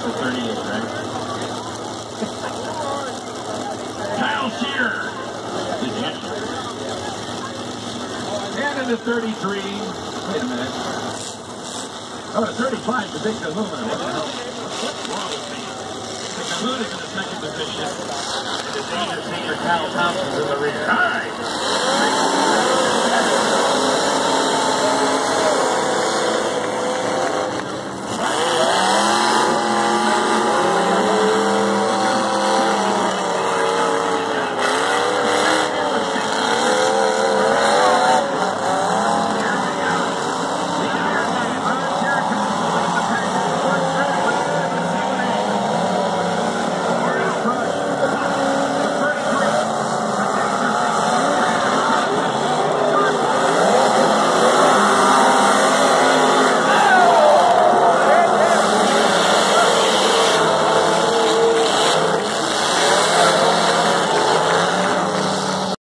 to 38, right? Kyle Shearer. And into 33. Wait a minute. Oh, to 35 to Victor Lumen. What the hell? What's wrong with me? Victor Lumen is in the second position. And the senior Kyle Thompson's in the rear. All right.